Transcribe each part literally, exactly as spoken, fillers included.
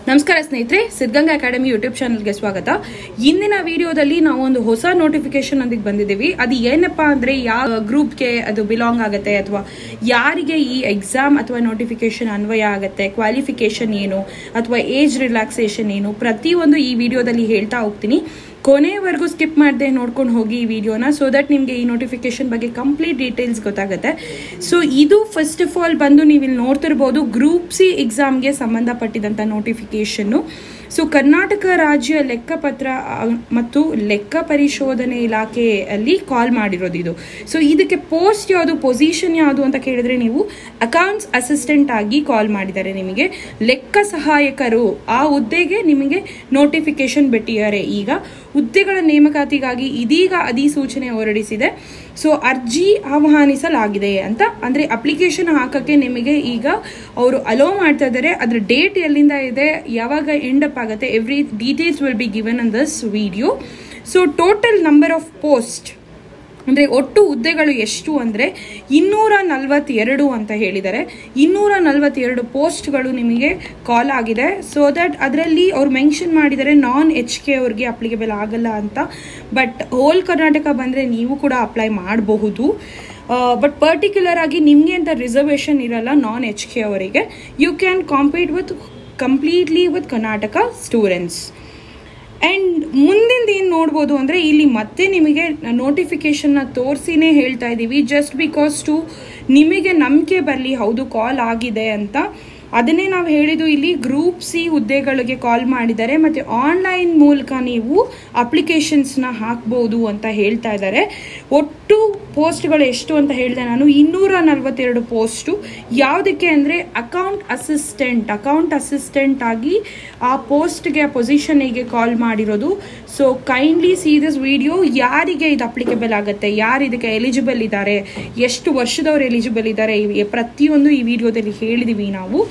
ನಮಸ್ಕಾರ ಸ್ನೇಹಿತರೆ, Siddaganga academy YouTube ಚಾನಲ್ಗೆ ಸ್ವಾಗತ. ಇಂದಿನ ವಿಡಿಯೋದಲ್ಲಿ ನಾವು ಒಂದು ಹೊಸ ನೋಟಿಫಿಕೇಶನ್ ಒಂದಿಗೆ ಬಂದಿದ್ದೀವಿ. ಅದು ಏನಪ್ಪಾ ಅಂದ್ರೆ ಯಾವ ಗ್ರೂಪ್ಗೆ ಅದು ಬಿಲಾಂಗ್ ಆಗುತ್ತೆ ಅಥವಾ ಯಾರಿಗೆ ಈ ಎಕ್ಸಾಮ್ ಅಥವಾ ನೋಟಿಫಿಕೇಶನ್ ಅನ್ವಯ ಆಗುತ್ತೆ, ಕ್ವಾಲಿಫಿಕೇಶನ್ ಏನು ಅಥವಾ ಏಜ್ ರಿಲ್ಯಾಕ್ಸೇಷನ್ ಏನು, ಪ್ರತಿಯೊಂದು ಈ ವಿಡಿಯೋದಲ್ಲಿ ಹೇಳ್ತಾ ಹೋಗ್ತೀನಿ. ಕೊನೆವರೆಗೂ ಸ್ಕಿಪ್ ಮಾಡದೆ ನೋಡ್ಕೊಂಡು ಹೋಗಿ ಈ ವಿಡಿಯೋನ, ಸೊ ದಟ್ ನಿಮಗೆ ಈ ನೋಟಿಫಿಕೇಶನ್ ಬಗ್ಗೆ ಕಂಪ್ಲೀಟ್ ಡೀಟೇಲ್ಸ್ ಗೊತ್ತಾಗುತ್ತೆ. ಸೊ ಇದು ಫಸ್ಟ್ ಆಫ್ ಆಲ್ ಬಂದು ನೀವು ಇಲ್ಲಿ ನೋಡ್ತಿರ್ಬೋದು, ಗ್ರೂಪ್ ಸಿ ಎಕ್ಸಾಮ್ಗೆ ಸಂಬಂಧಪಟ್ಟಿದಂಥ ನೋಟಿಫಿಕೇಶನ್ನು. ಸೊ ಕರ್ನಾಟಕ ರಾಜ್ಯ ಲೆಕ್ಕಪತ್ರ ಮತ್ತು ಲೆಕ್ಕ ಪರಿಶೋಧನೆ ಇಲಾಖೆಯಲ್ಲಿ ಕಾಲ್ ಮಾಡಿರೋದು ಇದು. ಸೊ ಇದಕ್ಕೆ ಪೋಸ್ಟ್ ಯಾವುದು, ಪೊಸಿಷನ್ ಯಾವುದು ಅಂತ ಕೇಳಿದ್ರೆ ನೀವು ಅಕೌಂಟ್ಸ್ ಅಸಿಸ್ಟೆಂಟ್ ಆಗಿ ಕಾಲ್ ಮಾಡಿದ್ದಾರೆ. ನಿಮಗೆ ಲೆಕ್ಕ ಸಹಾಯಕರು ಆ ಹುದ್ದೆಗೆ ನಿಮಗೆ ನೋಟಿಫಿಕೇಶನ್ ಬಿಟ್ಟಿದ್ದಾರೆ. ಈಗ ಹುದ್ದೆಗಳ ನೇಮಕಾತಿಗಾಗಿ ಇದೀಗ ಅಧಿಸೂಚನೆ ಹೊರಡಿಸಿದೆ. ಸೊ ಅರ್ಜಿ ಆಹ್ವಾನಿಸಲಾಗಿದೆ ಅಂತ ಅಂದ್ರೆ ಅಪ್ಲಿಕೇಶನ್ ಹಾಕಕ್ಕೆ ನಿಮಗೆ ಈಗ ಅವರು ಅಲೋ ಮಾಡ್ತಾ ಇದ್ದಾರೆ. ಅದ್ರ ಡೇಟ್ ಎಲ್ಲಿಂದ ಇದೆ, ಯಾವಾಗ ಎಂಡ್ ಅಪ್ ಆಗುತ್ತೆ, every details will be given in this video. So total number of post ಅಂದರೆ ಒಟ್ಟು ಹುದ್ದೆಗಳು ಎಷ್ಟು ಅಂದರೆ ಇನ್ನೂರ ನಲ್ವತ್ತೆರಡು ಅಂತ ಹೇಳಿದ್ದಾರೆ. ಇನ್ನೂರ ನಲ್ವತ್ತೆರಡು ಪೋಸ್ಟ್ಗಳು ನಿಮಗೆ ಕಾಲ್ ಆಗಿದೆ. ಸೊ ದಟ್ ಅದರಲ್ಲಿ ಅವ್ರು ಮೆನ್ಷನ್ ಮಾಡಿದ್ದಾರೆ ನಾನ್ ಎಚ್ ಕೆ ಅವ್ರಿಗೆ ಅಪ್ಲಿಕೇಬಲ್ ಆಗಲ್ಲ ಅಂತ. ಬಟ್ ಹೋಲ್ ಕರ್ನಾಟಕ ಬಂದರೆ ನೀವು ಕೂಡ ಅಪ್ಲೈ ಮಾಡಬಹುದು. ಬಟ್ ಪರ್ಟಿಕ್ಯುಲರ್ ಆಗಿ ನಿಮಗೆ ಅಂತ ರಿಸರ್ವೇಷನ್ ಇರಲ್ಲ ನಾನ್ ಎಚ್ ಕೆ ಅವರಿಗೆ. You can compete with completely with Karnataka students. And ಮುಂದಿಂದ ಏನು ನೋಡ್ಬೋದು ಅಂದರೆ ಇಲ್ಲಿ ಮತ್ತೆ ನಿಮಗೆ ನೋಟಿಫಿಕೇಶನ್ನ ತೋರಿಸಿನೇ ಹೇಳ್ತಾ ಇದ್ದೀವಿ, ಜಸ್ಟ್ ಬಿಕಾಸ್ ಟು ನಿಮಗೆ ನಂಬಿಕೆ ಬರಲಿ ಹೌದು ಕಾಲ್ ಆಗಿದೆ ಅಂತ. ಅದನ್ನೇ ನಾವು ಹೇಳಿದ್ದು, ಇಲ್ಲಿ ಗ್ರೂಪ್ ಸಿ ಹುದ್ದೆಗಳಿಗೆ ಕಾಲ್ ಮಾಡಿದ್ದಾರೆ ಮತ್ತು ಆನ್ಲೈನ್ ಮೂಲಕ ನೀವು ಅಪ್ಲಿಕೇಶನ್ಸ್ನ ಹಾಕ್ಬೋದು ಅಂತ ಹೇಳ್ತಾ ಇದ್ದಾರೆ. ಒಟ್ಟು ಪೋಸ್ಟ್ಗಳು ಎಷ್ಟು ಅಂತ ಹೇಳಿದೆ ನಾನು, ಇನ್ನೂರ ನಲ್ವತ್ತೆರಡು ಪೋಸ್ಟು. ಯಾವುದಕ್ಕೆ ಅಂದರೆ ಅಕೌಂಟ್ ಅಸಿಸ್ಟೆಂಟ್ ಅಕೌಂಟ್ ಅಸಿಸ್ಟೆಂಟ್ ಆಗಿ ಆ ಪೋಸ್ಟ್ಗೆ ಆ ಪೊಸಿಷನ್ಗೆ ಕಾಲ್ ಮಾಡಿರೋದು. So kindly see this video. ಯಾರಿಗೆ ಇದು ಅಪ್ಲಿಕೇಬಲ್ ಆಗುತ್ತೆ, ಯಾರು ಇದಕ್ಕೆ ಎಲಿಜಿಬಲ್ ಇದ್ದಾರೆ, ಎಷ್ಟು ವರ್ಷದವ್ರು ಎಲಿಜಿಬಲ್ ಇದ್ದಾರೆ, ಪ್ರತಿಯೊಂದು ಈ ವಿಡಿಯೋದಲ್ಲಿ ಹೇಳಿದೀವಿ ನಾವು.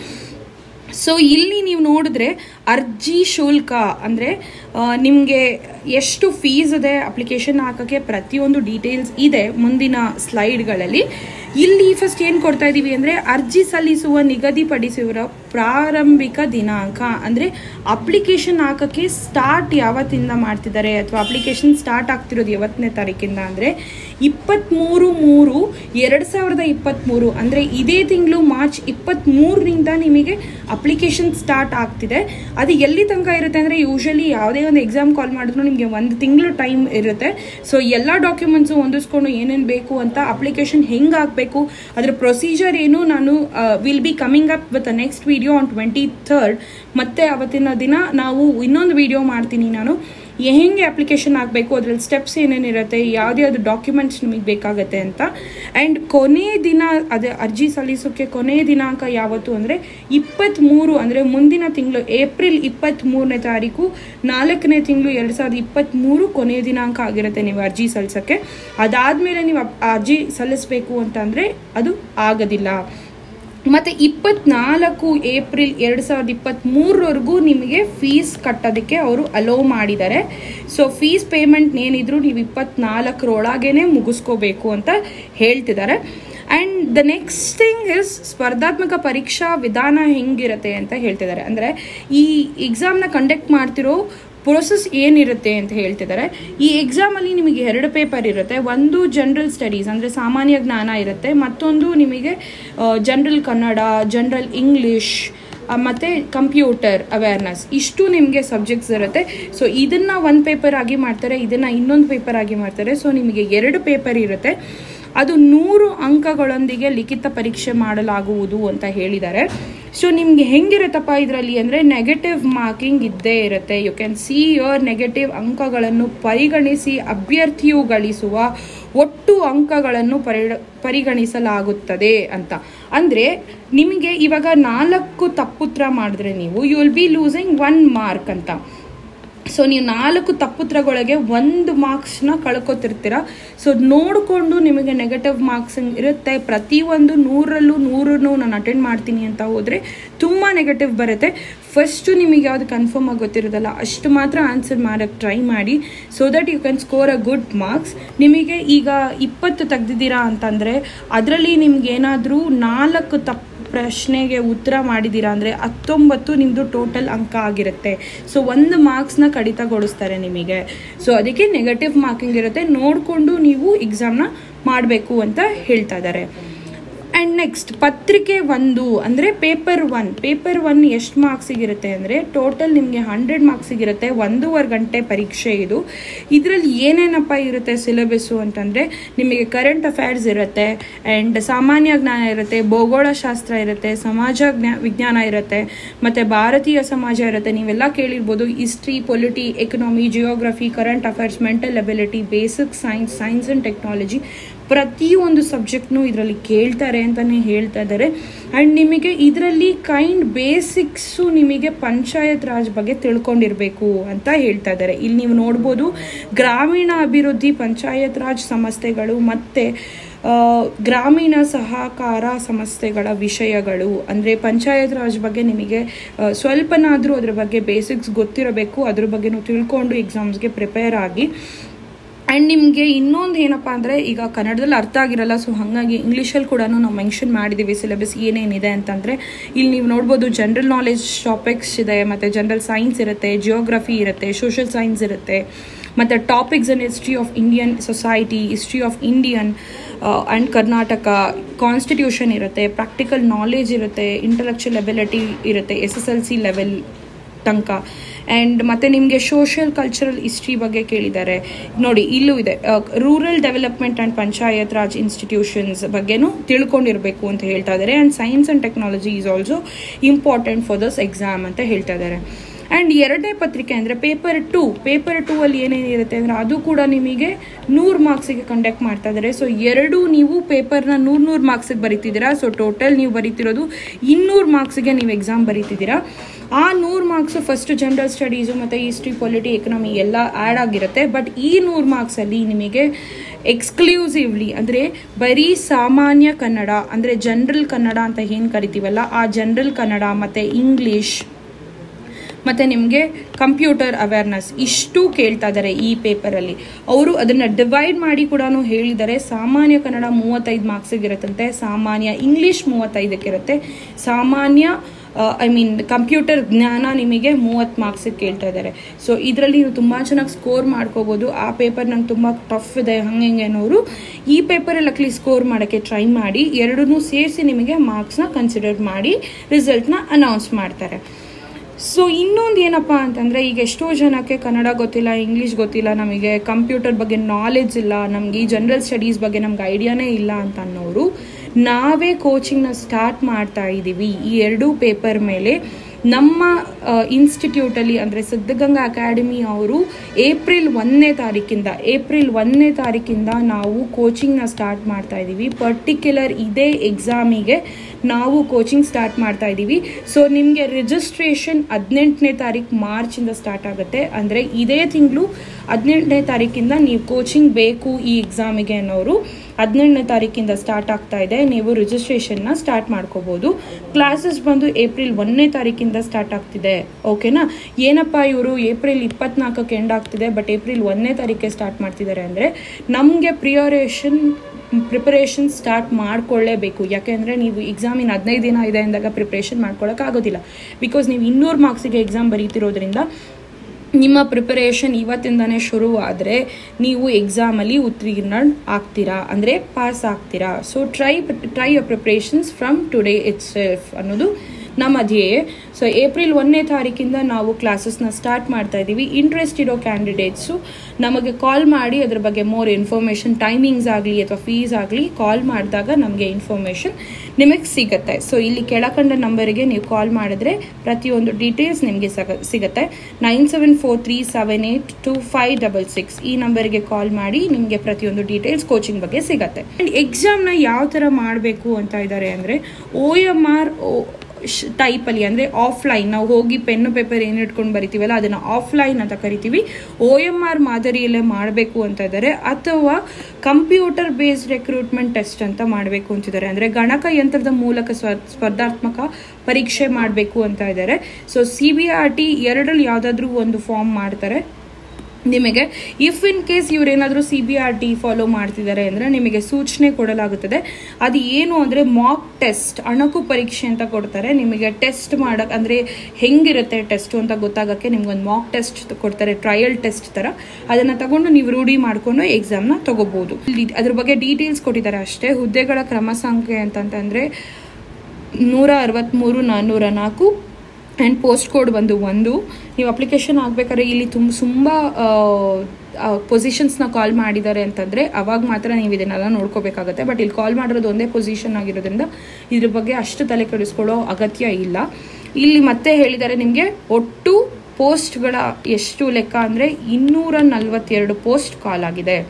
ಸೊ ಇಲ್ಲಿ ನೀವು ನೋಡಿದ್ರೆ ಅರ್ಜಿ ಶುಲ್ಕ ಅಂದರೆ ನಿಮಗೆ ಎಷ್ಟು ಫೀಸ್ ಇದೆ ಅಪ್ಲಿಕೇಶನ್ ಹಾಕೋಕ್ಕೆ, ಪ್ರತಿಯೊಂದು ಡೀಟೇಲ್ಸ್ ಇದೆ ಮುಂದಿನ ಸ್ಲೈಡ್ಗಳಲ್ಲಿ. ಇಲ್ಲಿ ಫಸ್ಟ್ ಏನು ಕೊಡ್ತಾ ಇದ್ದೀವಿ ಅಂದರೆ ಅರ್ಜಿ ಸಲ್ಲಿಸುವ ನಿಗದಿಪಡಿಸಿರುವ ಪ್ರಾರಂಭಿಕ ದಿನಾಂಕ ಅಂದರೆ ಅಪ್ಲಿಕೇಶನ್ ಹಾಕೋಕ್ಕೆ ಸ್ಟಾರ್ಟ್ ಯಾವತ್ತಿಂದ ಮಾಡ್ತಿದ್ದಾರೆ ಅಥವಾ ಅಪ್ಲಿಕೇಶನ್ ಸ್ಟಾರ್ಟ್ ಆಗ್ತಿರೋದು ಯಾವತ್ತನೇ ತಾರೀಕಿಂದ ಅಂದರೆ ಇಪ್ಪತ್ತ್ಮೂರು ಮೂರು ಎರಡು ಸಾವಿರದ ಇಪ್ಪತ್ತ್ಮೂರು ಅಂದರೆ ಇದೇ ತಿಂಗಳು ಮಾರ್ಚ್ ಇಪ್ಪತ್ತ್ಮೂರರಿಂದ ನಿಮಗೆ ಅಪ್ಲಿಕೇಶನ್ ಸ್ಟಾರ್ಟ್ ಆಗ್ತಿದೆ. ಅದು ಎಲ್ಲಿ ತನಕ ಇರುತ್ತೆ ಅಂದರೆ ಯೂಶಲಿ ಯಾವುದೇ ಒಂದು ಎಕ್ಸಾಮ್ ಕಾಲ್ ಮಾಡಿದ್ರು ನಿಮಗೆ ಒಂದು ತಿಂಗಳು ಟೈಮ್ ಇರುತ್ತೆ. ಸೊ ಎಲ್ಲ ಡಾಕ್ಯುಮೆಂಟ್ಸು ಹೊಂದಿಸ್ಕೊಂಡು ಏನೇನು ಬೇಕು ಅಂತ, ಅಪ್ಲಿಕೇಶನ್ ಹೆಂಗೆ ಆಗಬೇಕು, ಅದರ ಪ್ರೊಸೀಜರ್ ಏನು, ನಾನು will be coming up with next video on twenty third. ಮತ್ತೆ ಅವತ್ತಿನ ದಿನ ನಾವು ಇನ್ನೊಂದು ವಿಡಿಯೋ ಮಾಡ್ತೀನಿ ನಾನು, ಹೆಂಗೆ ಅಪ್ಲಿಕೇಶನ್ ಆಗಬೇಕು, ಅದರಲ್ಲಿ ಸ್ಟೆಪ್ಸ್ ಏನೇನಿರುತ್ತೆ, ಯಾವುದೇ ಅದು ಡಾಕ್ಯುಮೆಂಟ್ಸ್ ನಿಮಗೆ ಬೇಕಾಗತ್ತೆ ಅಂತ. ಆ್ಯಂಡ್ ಕೊನೆ ದಿನ ಅದೇ ಅರ್ಜಿ ಸಲ್ಲಿಸೋಕ್ಕೆ ಕೊನೆ ದಿನಾಂಕ ಯಾವತ್ತು ಅಂದರೆ ಇಪ್ಪತ್ತ್ಮೂರು ಅಂದರೆ ಮುಂದಿನ ತಿಂಗಳು ಏಪ್ರಿಲ್ ಇಪ್ಪತ್ತ್ಮೂರನೇ ತಾರೀಕು ನಾಲ್ಕನೇ ತಿಂಗಳು ಎರಡು ಸಾವಿರದ ಇಪ್ಪತ್ತ್ಮೂರು ಕೊನೆಯ ದಿನಾಂಕ ಆಗಿರುತ್ತೆ ನೀವು ಅರ್ಜಿ ಸಲ್ಲಿಸೋಕ್ಕೆ. ಅದಾದಮೇಲೆ ನೀವು ಅರ್ಜಿ ಸಲ್ಲಿಸಬೇಕು ಅಂತಂದರೆ ಅದು ಆಗೋದಿಲ್ಲ. ಮತ್ತು ಇಪ್ಪತ್ನಾಲ್ಕು ಏಪ್ರಿಲ್ ಎರಡು ಸಾವಿರದ ಇಪ್ಪತ್ತ್ಮೂರವರೆಗೂ ನಿಮಗೆ ಫೀಸ್ ಕಟ್ಟೋದಕ್ಕೆ ಅವರು ಅಲೋ ಮಾಡಿದ್ದಾರೆ. ಸೊ ಫೀಸ್ ಪೇಮೆಂಟ್ ಏನಿದ್ರು ನೀವು ಇಪ್ಪತ್ನಾಲ್ಕರೊಳಗೇ ಮುಗಿಸ್ಕೋಬೇಕು ಅಂತ ಹೇಳ್ತಿದ್ದಾರೆ. And the next thing is ಸ್ಪರ್ಧಾತ್ಮಕ ಪರೀಕ್ಷಾ ವಿಧಾನ ಹೆಂಗಿರುತ್ತೆ ಅಂತ ಹೇಳ್ತಿದ್ದಾರೆ. ಅಂದರೆ ಈ ಎಕ್ಸಾಮ್ನ ಕಂಡಕ್ಟ್ ಮಾಡ್ತಿರೋ ಪ್ರೊಸೆಸ್ ಏನಿರುತ್ತೆ ಅಂತ ಹೇಳ್ತಿದ್ದಾರೆ. ಈ ಎಕ್ಸಾಮಲ್ಲಿ ನಿಮಗೆ ಎರಡು ಪೇಪರ್ ಇರುತ್ತೆ. ಒಂದು ಜನರಲ್ ಸ್ಟಡೀಸ್ ಅಂದರೆ ಸಾಮಾನ್ಯ ಜ್ಞಾನ ಇರುತ್ತೆ, ಮತ್ತೊಂದು ನಿಮಗೆ ಜನರಲ್ ಕನ್ನಡ, ಜನರಲ್ ಇಂಗ್ಲೀಷ್ ಮತ್ತು ಕಂಪ್ಯೂಟರ್ ಅವೇರ್ನೆಸ್, ಇಷ್ಟು ನಿಮಗೆ ಸಬ್ಜೆಕ್ಟ್ಸ್ ಇರುತ್ತೆ. ಸೊ ಇದನ್ನು ಒಂದು ಪೇಪರ್ ಆಗಿ ಮಾಡ್ತಾರೆ, ಇದನ್ನು ಇನ್ನೊಂದು ಪೇಪರ್ ಆಗಿ ಮಾಡ್ತಾರೆ. ಸೊ ನಿಮಗೆ ಎರಡು ಪೇಪರ್ ಇರುತ್ತೆ. ಅದು ನೂರು ಅಂಕಗಳೊಂದಿಗೆ ಲಿಖಿತ ಪರೀಕ್ಷೆ ಮಾಡಲಾಗುವುದು ಅಂತ ಹೇಳಿದ್ದಾರೆ. ಸೊ ನಿಮಗೆ ಹೆಂಗಿರುತ್ತಪ್ಪ ಇದರಲ್ಲಿ ಅಂದರೆ ನೆಗೆಟಿವ್ ಮಾರ್ಕಿಂಗ್ ಇದ್ದೇ ಇರುತ್ತೆ. You can see your negative ಅಂಕಗಳನ್ನು ಪರಿಗಣಿಸಿ ಅಭ್ಯರ್ಥಿಯು ಗಳಿಸುವ ಒಟ್ಟು ಅಂಕಗಳನ್ನು ಪರಿ ಪರಿಗಣಿಸಲಾಗುತ್ತದೆ ಅಂತ. ಅಂದರೆ ನಿಮಗೆ ಇವಾಗ ನಾಲ್ಕು ತಪ್ಪುತ್ರ ಮಾಡಿದ್ರೆ ನೀವು you will be losing one mark ಅಂತ. ಸೊ ನೀವು ನಾಲ್ಕು ತಪ್ಪುತ್ರಗಳಿಗೆ ಒಂದು ಮಾರ್ಕ್ಸ್ನ ಕಳ್ಕೊತಿರ್ತೀರ. ಸೊ ನೋಡಿಕೊಂಡು ನಿಮಗೆ ನೆಗೆಟಿವ್ ಮಾರ್ಕ್ಸ್ ಇರುತ್ತೆ. ಪ್ರತಿಯೊಂದು ನೂರಲ್ಲೂ ನೂರನ್ನು ನಾನು ಅಟೆಂಡ್ ಮಾಡ್ತೀನಿ ಅಂತ ಹೋದರೆ ತುಂಬ ನೆಗೆಟಿವ್ ಬರುತ್ತೆ. ಫಸ್ಟು ನಿಮಗೆ ಯಾವುದು ಕನ್ಫರ್ಮ್ ಆಗಿ ಗೊತ್ತಿರೋದಲ್ಲ ಅಷ್ಟು ಮಾತ್ರ ಆನ್ಸರ್ ಮಾಡೋಕ್ಕೆ ಟ್ರೈ ಮಾಡಿ, so that you can score a good marks. ನಿಮಗೆ ಈಗ ಇಪ್ಪತ್ತು ತೆಗ್ದಿದ್ದೀರಾ ಅಂತಂದರೆ ಅದರಲ್ಲಿ ನಿಮ್ಗೆ ಏನಾದರೂ ನಾಲ್ಕು ತಪ್ಪು ಪ್ರಶ್ನೆಗೆ ಉತ್ತರ ಮಾಡಿದ್ದೀರಾ ಅಂದರೆ ಹತ್ತೊಂಬತ್ತು ನಿಮ್ಮದು ಟೋಟಲ್ ಅಂಕ ಆಗಿರುತ್ತೆ. ಸೊ ಒಂದು ಮಾರ್ಕ್ಸ್ನ ಕಡಿತಗೊಳಿಸ್ತಾರೆ ನಿಮಗೆ. ಸೊ ಅದಕ್ಕೆ ನೆಗೆಟಿವ್ ಮಾರ್ಕಿಂಗ್ ಇರುತ್ತೆ, ನೋಡಿಕೊಂಡು ನೀವು ಎಕ್ಸಾಮ್ನ ಮಾಡಬೇಕು ಅಂತ ಹೇಳ್ತಾ ಇದ್ದಾರೆ. ಆ್ಯಂಡ್ ನೆಕ್ಸ್ಟ್ ಪತ್ರಿಕೆ ಒಂದು ಅಂದರೆ ಪೇಪರ್ ಒನ್ ಪೇಪರ್ ಒನ್ ಎಷ್ಟು ಮಾರ್ಕ್ಸಿಗಿರುತ್ತೆ ಅಂದರೆ ಟೋಟಲ್ ನಿಮಗೆ ಹಂಡ್ರೆಡ್ ಮಾರ್ಕ್ಸಿಗಿರುತ್ತೆ. ಒಂದೂವರೆ ಗಂಟೆ ಪರೀಕ್ಷೆ ಇದು. ಇದರಲ್ಲಿ ಏನೇನಪ್ಪ ಇರುತ್ತೆ ಸಿಲೆಬಸ್ಸು ಅಂತಂದರೆ ನಿಮಗೆ ಕರೆಂಟ್ ಅಫೇರ್ಸ್ ಇರುತ್ತೆ, ಆ್ಯಂಡ್ ಸಾಮಾನ್ಯ ಜ್ಞಾನ ಇರುತ್ತೆ, ಭೂಗೋಳಶಾಸ್ತ್ರ ಇರುತ್ತೆ, ಸಮಾಜ ಜ್ಞಾ ವಿಜ್ಞಾನ ಇರುತ್ತೆ, ಮತ್ತು ಭಾರತೀಯ ಸಮಾಜ ಇರುತ್ತೆ. ನೀವೆಲ್ಲ ಕೇಳಿರ್ಬೋದು history, polity, economy, geography, current affairs, mental ability, basic science, science and technology, ಪ್ರತಿಯೊಂದು ಸಬ್ಜೆಕ್ಟ್ನು ಇದರಲ್ಲಿ ಕೇಳ್ತಾರೆ ಅಂತಲೇ ಹೇಳ್ತಾ ಇದ್ದಾರೆ. ಆ್ಯಂಡ್ ನಿಮಗೆ ಇದರಲ್ಲಿ ಕೈಂಡ್ ಬೇಸಿಕ್ಸು ನಿಮಗೆ ಪಂಚಾಯತ್ ರಾಜ್ ಬಗ್ಗೆ ತಿಳ್ಕೊಂಡಿರಬೇಕು ಅಂತ ಹೇಳ್ತಾ ಇದ್ದಾರೆ. ಇಲ್ಲಿ ನೀವು ನೋಡ್ಬೋದು ಗ್ರಾಮೀಣ ಅಭಿವೃದ್ಧಿ, ಪಂಚಾಯತ್ ರಾಜ್ ಸಂಸ್ಥೆಗಳು ಮತ್ತು ಗ್ರಾಮೀಣ ಸಹಕಾರ ಸಂಸ್ಥೆಗಳ ವಿಷಯಗಳು, ಅಂದರೆ ಪಂಚಾಯತ್ ರಾಜ್ ಬಗ್ಗೆ ನಿಮಗೆ ಸ್ವಲ್ಪನಾದರೂ ಅದ್ರ ಬಗ್ಗೆ ಬೇಸಿಕ್ಸ್ ಗೊತ್ತಿರಬೇಕು. ಅದ್ರ ಬಗ್ಗೆನೂ ತಿಳ್ಕೊಂಡು ಎಕ್ಸಾಮ್ಸ್ಗೆ ಪ್ರಿಪೇರ್ ಆಗಿ. ಆ್ಯಂಡ್ ನಿಮಗೆ ಇನ್ನೊಂದು ಏನಪ್ಪ ಅಂದರೆ ಈಗ ಕನ್ನಡದಲ್ಲಿ ಅರ್ಥ ಆಗಿರಲ್ಲ, ಸೊ ಹಾಗಾಗಿ ಇಂಗ್ಲೀಷಲ್ಲಿ ಕೂಡ ನಾವು ಮೆನ್ಷನ್ ಮಾಡಿದ್ದೀವಿ ಸಿಲೆಬಸ್ ಏನೇನಿದೆ ಅಂತಂದರೆ. ಇಲ್ಲಿ ನೀವು ನೋಡ್ಬೋದು ಜನರಲ್ ನಾಲೆಜ್ ಟಾಪಿಕ್ಸ್ ಇದೆ, ಮತ್ತು ಜನರಲ್ ಸೈನ್ಸ್ ಇರುತ್ತೆ, ಜಿಯೋಗ್ರಫಿ ಇರುತ್ತೆ, ಸೋಷಿಯಲ್ ಸೈನ್ಸ್ ಇರುತ್ತೆ, ಮತ್ತು topics and history of Indian society, history of Indian and Karnataka, constitution ಇರುತ್ತೆ, ಪ್ರಾಕ್ಟಿಕಲ್ ನಾಲೆಜ್ ಇರುತ್ತೆ, ಇಂಟಲೆಕ್ಚುಯಲ್ ಎಬಿಲಿಟಿ ಇರುತ್ತೆ S S L C level ತನಕ. ಆ್ಯಂಡ್ ಮತ್ತು ನಿಮಗೆ ಸೋಷಿಯಲ್ ಕಲ್ಚರಲ್ ಹಿಸ್ಟ್ರಿ ಬಗ್ಗೆ ಕೇಳಿದ್ದಾರೆ ನೋಡಿ, ಇಲ್ಲೂ ಇದೆ rural development and panchayat raj institutions ಬಗ್ಗೆನೂ ತಿಳ್ಕೊಂಡಿರಬೇಕು ಅಂತ ಹೇಳ್ತಾ ಇದ್ದಾರೆ. And science and technology is also important for this exam ಅಂತ ಹೇಳ್ತಾ ಇದ್ದಾರೆ. ಆ್ಯಂಡ್ ಎರಡನೇ ಪತ್ರಿಕೆ ಅಂದರೆ ಪೇಪರ್ ಟು ಪೇಪರ್ ಟೂ ಅಲ್ಲಿ ಏನೇನಿರುತ್ತೆ ಅಂದರೆ ಅದು ಕೂಡ ನಿಮಗೆ ನೂರು ಮಾರ್ಕ್ಸಿಗೆ ಕಂಡಕ್ಟ್ ಮಾಡ್ತಾ ಇದ್ದಾರೆ. ಸೊ ಎರಡು ನೀವು ಪೇಪರ್ನ ನೂರು ನೂರು ಮಾರ್ಕ್ಸಿಗೆ ಬರೀತಿದ್ದೀರಾ. ಸೊ ಟೋಟಲ್ ನೀವು ಬರೀತಿರೋದು ಇನ್ನೂರು ಮಾರ್ಕ್ಸಿಗೆ ನೀವು ಎಕ್ಸಾಮ್ ಬರೀತಿದ್ದೀರಾ. ಆ ನೂರು ಮಾರ್ಕ್ಸು ಫಸ್ಟ್ ಜನರಲ್ ಸ್ಟಡೀಸು ಮತ್ತು ಹಿಸ್ಟ್ರಿ, ಪೊಲಿಟಿ, ಎಕನಾಮಿ ಎಲ್ಲ ಆ್ಯಡ್ ಆಗಿರುತ್ತೆ. ಬಟ್ ಈ ನೂರು ಮಾರ್ಕ್ಸಲ್ಲಿ ನಿಮಗೆ ಎಕ್ಸ್ಕ್ಲೂಸಿವ್ಲಿ ಅಂದರೆ ಬರೀ ಸಾಮಾನ್ಯ ಕನ್ನಡ ಅಂದರೆ ಜನರಲ್ ಕನ್ನಡ ಅಂತ ಏನು ಕರಿತೀವಲ್ಲ, ಆ ಜನರಲ್ ಕನ್ನಡ ಮತ್ತು ಇಂಗ್ಲೀಷ್ ಮತ್ತು ನಿಮಗೆ ಕಂಪ್ಯೂಟರ್ ಅವೇರ್ನೆಸ್ ಇಷ್ಟು ಕೇಳ್ತಾ ಇದ್ದಾರೆ ಈ ಪೇಪರಲ್ಲಿ. ಅವರು ಅದನ್ನು ಡಿವೈಡ್ ಮಾಡಿ ಕೂಡ ಹೇಳಿದ್ದಾರೆ. ಸಾಮಾನ್ಯ ಕನ್ನಡ ಮೂವತ್ತೈದು ಮಾರ್ಕ್ಸಿಗೆ ಇರುತ್ತಂತೆ, ಸಾಮಾನ್ಯ ಇಂಗ್ಲೀಷ್ ಮೂವತ್ತೈದಕ್ಕಿರುತ್ತೆ, ಸಾಮಾನ್ಯ ಐ ಮೀನ್ ಕಂಪ್ಯೂಟರ್ ಜ್ಞಾನ ನಿಮಗೆ ಮೂವತ್ತು ಮಾರ್ಕ್ಸಿಗೆ ಕೇಳ್ತಾ ಇದ್ದಾರೆ. ಸೊ ಇದರಲ್ಲಿ ನೀವು ತುಂಬ ಚೆನ್ನಾಗಿ ಸ್ಕೋರ್ ಮಾಡ್ಕೋಬೋದು. ಆ ಪೇಪರ್ ನಂಗೆ ತುಂಬ ಟಫ್ ಇದೆ ಹಂಗೆ ಹಿಂಗೆ ಅನ್ನೋರು ಈ ಪೇಪರಲ್ಲಿ ಅಟ್ಲೀಸ್ಟ್ ಸ್ಕೋರ್ ಮಾಡೋಕ್ಕೆ ಟ್ರೈ ಮಾಡಿ. ಎರಡನ್ನೂ ಸೇರಿಸಿ ನಿಮಗೆ ಮಾರ್ಕ್ಸ್ನ ಕನ್ಸಿಡರ್ ಮಾಡಿ ರಿಸಲ್ಟ್ನ ಅನೌನ್ಸ್ ಮಾಡ್ತಾರೆ. ಸೊ ಇನ್ನೊಂದು ಏನಪ್ಪ ಅಂತಂದರೆ ಈಗ ಎಷ್ಟೋ ಜನಕ್ಕೆ ಕನ್ನಡ ಗೊತ್ತಿಲ್ಲ, ಇಂಗ್ಲೀಷ್ ಗೊತ್ತಿಲ್ಲ, ನಮಗೆ ಕಂಪ್ಯೂಟರ್ ಬಗ್ಗೆ ನಾಲೆಡ್ಜ್ ಇಲ್ಲ, ನಮಗೆ ಈ ಜನರಲ್ ಸ್ಟಡೀಸ್ ಬಗ್ಗೆ ನಮ್ಗೆ ಐಡಿಯಾನೇ ಇಲ್ಲ ಅಂತ ಅನ್ನೋರು ನಾವೇ ಕೋಚಿಂಗ್ನ ಸ್ಟಾರ್ಟ್ ಮಾಡ್ತಾ ಇದ್ದೀವಿ ಈ ಎರಡೂ ಪೇಪರ್ ಮೇಲೆ. ನಮ್ಮ ಇನ್ಸ್ಟಿಟ್ಯೂಟಲ್ಲಿ ಅಂದರೆ ಸಿದ್ಧಗಂಗಾ ಅಕಾಡೆಮಿ ಅವರು ಏಪ್ರಿಲ್ ಒಂದನೇ ತಾರೀಕಿಂದ ಏಪ್ರಿಲ್ ಒಂದನೇ ತಾರೀಕಿಂದ ನಾವು ಕೋಚಿಂಗ್ನ ಸ್ಟಾರ್ಟ್ ಮಾಡ್ತಾ ಇದ್ದೀವಿ. ಪರ್ಟಿಕ್ಯುಲರ್ ಇದೇ ಎಕ್ಸಾಮಿಗೆ ನಾವು ಕೋಚಿಂಗ್ ಸ್ಟಾರ್ಟ್ ಮಾಡ್ತಾ ಇದ್ದೀವಿ. ಸೊ ನಿಮಗೆ ರಿಜಿಸ್ಟ್ರೇಷನ್ ಹದಿನೆಂಟನೇ ತಾರೀಕು ಮಾರ್ಚಿಂದ ಸ್ಟಾರ್ಟ್ ಆಗುತ್ತೆ. ಅಂದರೆ ಇದೇ ತಿಂಗಳು ಹದಿನೆಂಟನೇ ತಾರೀಕಿಂದ ನೀವು ಕೋಚಿಂಗ್ ಬೇಕು ಈ ಎಕ್ಸಾಮಿಗೆ ಅನ್ನೋರು ಹದಿನೆಂಟನೇ ತಾರೀಕಿಂದ ಸ್ಟಾರ್ಟ್ ಆಗ್ತಾ ಇದೆ. ನೀವು ರಿಜಿಸ್ಟ್ರೇಷನ್ನ ಸ್ಟಾರ್ಟ್ ಮಾಡ್ಕೋಬೋದು. ಕ್ಲಾಸಸ್ ಬಂದು ಏಪ್ರಿಲ್ ಒಂದನೇ ತಾರೀಕಿಂದ ಸ್ಟಾರ್ಟ್ ಆಗ್ತಿದೆ. ಓಕೆನಾ? ಏನಪ್ಪ ಇವರು ಏಪ್ರಿಲ್ ಇಪ್ಪತ್ನಾಲ್ಕಕ್ಕೆ ಎಂಡ್ ಆಗ್ತಿದೆ ಬಟ್ ಏಪ್ರಿಲ್ ಒಂದನೇ ತಾರೀಕಿಗೆ ಸ್ಟಾರ್ಟ್ ಮಾಡ್ತಿದ್ದಾರೆ ಅಂದರೆ ನಮಗೆ ಪ್ರಿಯರೇಷನ್ ಪ್ರಿಪರೇಷನ್ ಸ್ಟಾರ್ಟ್ ಮಾಡ್ಕೊಳ್ಳೇಬೇಕು. ಯಾಕೆಂದರೆ ನೀವು ಎಕ್ಸಾಮಿನ ಹದಿನೈದು ದಿನ ಇದೆ ಅಂದಾಗ ಪ್ರಿಪ್ರೇಷನ್ ಮಾಡ್ಕೊಳ್ಳೋಕ್ಕಾಗೋದಿಲ್ಲ. ಬಿಕಾಸ್ ನೀವು ಇನ್ನೂರು ಮಾರ್ಕ್ಸಿಗೆ ಎಕ್ಸಾಮ್ ಬರೀತಿರೋದ್ರಿಂದ ನಿಮ್ಮ ಪ್ರಿಪರೇಷನ್ ಇವತ್ತಿಂದನೇ ಶುರು ಆದರೆ ನೀವು ಎಕ್ಸಾಮಲ್ಲಿ ಉತ್ತೀರ್ಣ ಆಗ್ತೀರಾ, ಅಂದರೆ ಪಾಸ್ ಆಗ್ತೀರಾ. So try try your preparations from today itself ಅನ್ನೋದು ನಮ್ಮ ಧ್ಯೇಯ. ಸೊ ಏಪ್ರಿಲ್ ಒಂದನೇ ತಾರೀಕಿಂದ ನಾವು ಕ್ಲಾಸಸ್ನ ಸ್ಟಾರ್ಟ್ ಮಾಡ್ತಾ ಇದ್ದೀವಿ. ಇಂಟ್ರೆಸ್ಟ್ ಇರೋ ಕ್ಯಾಂಡಿಡೇಟ್ಸು ನಮಗೆ ಕಾಲ್ ಮಾಡಿ ಅದ್ರ ಬಗ್ಗೆ ಮೋರ್ ಇನ್ಫಾರ್ಮೇಷನ್, ಟೈಮಿಂಗ್ಸ್ ಆಗಲಿ ಅಥವಾ ಫೀಸ್ ಆಗಲಿ ಕಾಲ್ ಮಾಡಿದಾಗ ನಮಗೆ ಇನ್ಫಾರ್ಮೇಷನ್ ನಿಮಗೆ ಸಿಗುತ್ತೆ. ಸೊ ಇಲ್ಲಿ ಕೆಳಕಂಡ ನಂಬರಿಗೆ ನೀವು ಕಾಲ್ ಮಾಡಿದ್ರೆ ಪ್ರತಿಯೊಂದು ಡೀಟೇಲ್ಸ್ ನಿಮಗೆ ಸಿಗುತ್ತೆ. Nine seven four three seven eight two five double six ಈ ನಂಬರಿಗೆ ಕಾಲ್ ಮಾಡಿ ನಿಮಗೆ ಪ್ರತಿಯೊಂದು ಡೀಟೇಲ್ಸ್ ಕೋಚಿಂಗ್ ಬಗ್ಗೆ ಸಿಗುತ್ತೆ. ಆ್ಯಂಡ್ ಎಕ್ಸಾಮ್ನ ಯಾವ ಥರ ಮಾಡಬೇಕು ಅಂತ ಇದ್ದಾರೆ ಅಂದರೆ ಓ ಎಮ್ ಆರ್ ಟೈಪಲ್ಲಿ ಅಂದರೆ ಆಫ್ಲೈನ್, ನಾವು ಹೋಗಿ ಪೆನ್ನು ಪೇಪರ್ ಏನು ಇಟ್ಕೊಂಡು ಬರಿತೀವಲ್ಲ ಅದನ್ನು ಆಫ್ಲೈನ್ ಅಂತ ಕರಿತೀವಿ. ಓ ಎಮ್ ಆರ್ ಮಾದರಿಯಲ್ಲೇ ಮಾಡಬೇಕು ಅಂತ ಇದ್ದಾರೆ, ಅಥವಾ ಕಂಪ್ಯೂಟರ್ ಬೇಸ್ಡ್ ರೆಕ್ರೂಟ್ಮೆಂಟ್ ಟೆಸ್ಟ್ ಅಂತ ಮಾಡಬೇಕು ಅಂತಿದ್ದಾರೆ. ಅಂದರೆ ಗಣಕಯಂತ್ರದ ಮೂಲಕ ಸ್ವ ಸ್ಪರ್ಧಾತ್ಮಕ ಪರೀಕ್ಷೆ ಮಾಡಬೇಕು ಅಂತ ಇದ್ದಾರೆ. So C B R T ಎರಡರಲ್ಲಿ ಯಾವುದಾದ್ರೂ ಒಂದು ಫಾರ್ಮ್ ಮಾಡ್ತಾರೆ. ನಿಮಗೆ ಇಫ್ ಇನ್ ಕೇಸ್ ಇವರೇನಾದರೂ C B R T follow ಮಾಡ್ತಿದ್ದಾರೆ ಅಂದರೆ ನಿಮಗೆ ಸೂಚನೆ ಕೊಡಲಾಗುತ್ತದೆ. ಅದು ಏನು ಅಂದರೆ ಮಾಕ್ ಟೆಸ್ಟ್, ಅಣಕು ಪರೀಕ್ಷೆ ಅಂತ ಕೊಡ್ತಾರೆ. ನಿಮಗೆ ಟೆಸ್ಟ್ ಮಾಡಕ್ಕೆ ಅಂದರೆ ಹೆಂಗಿರುತ್ತೆ ಟೆಸ್ಟು ಅಂತ ಗೊತ್ತಾಗೋಕ್ಕೆ ನಿಮ್ಗೊಂದು ಮಾಕ್ ಟೆಸ್ಟ್ ಕೊಡ್ತಾರೆ, ಟ್ರಯಲ್ ಟೆಸ್ಟ್ ಥರ. ಅದನ್ನು ತಗೊಂಡು ನೀವು ರೂಢಿ ಮಾಡಿಕೊಂಡು ಎಕ್ಸಾಮ್ನ ತಗೋಬೋದು. ಅದ್ರ ಬಗ್ಗೆ ಡೀಟೇಲ್ಸ್ ಕೊಟ್ಟಿದ್ದಾರೆ ಅಷ್ಟೇ. ಹುದ್ದೆಗಳ ಕ್ರಮ ಸಂಖ್ಯೆ ಅಂತಂತಂದರೆ ನೂರ ಅರವತ್ತ್ಮೂರು ನಾನ್ನೂರ ನಾಲ್ಕು ಆ್ಯಂಡ್ ಪೋಸ್ಟ್ ಕೋಡ್ ಬಂದು ಒಂದು. ನೀವು ಅಪ್ಲಿಕೇಶನ್ ಆಗಬೇಕಾದ್ರೆ ಇಲ್ಲಿ ತುಂಬ ತುಂಬ ಪೊಸಿಷನ್ಸ್ನ ಕಾಲ್ ಮಾಡಿದ್ದಾರೆ ಅಂತಂದರೆ ಅವಾಗ ಮಾತ್ರ ನೀವು ಇದನ್ನೆಲ್ಲ ನೋಡ್ಕೋಬೇಕಾಗತ್ತೆ. ಬಟ್ ಇಲ್ಲಿ ಕಾಲ್ ಮಾಡಿರೋದು ಒಂದೇ ಪೊಸಿಷನ್ ಆಗಿರೋದ್ರಿಂದ ಇದ್ರ ಬಗ್ಗೆ ಅಷ್ಟು ತಲೆ ಕೆಡಿಸ್ಕೊಳ್ಳೋ ಅಗತ್ಯ ಇಲ್ಲ. ಇಲ್ಲಿ ಮತ್ತೆ ಹೇಳಿದ್ದಾರೆ ನಿಮಗೆ ಒಟ್ಟು ಪೋಸ್ಟ್ಗಳ ಎಷ್ಟು ಲೆಕ್ಕ ಅಂದರೆ ಇನ್ನೂರ ನಲ್ವತ್ತೆರಡು ಪೋಸ್ಟ್ ಕಾಲ್ ಆಗಿದೆ.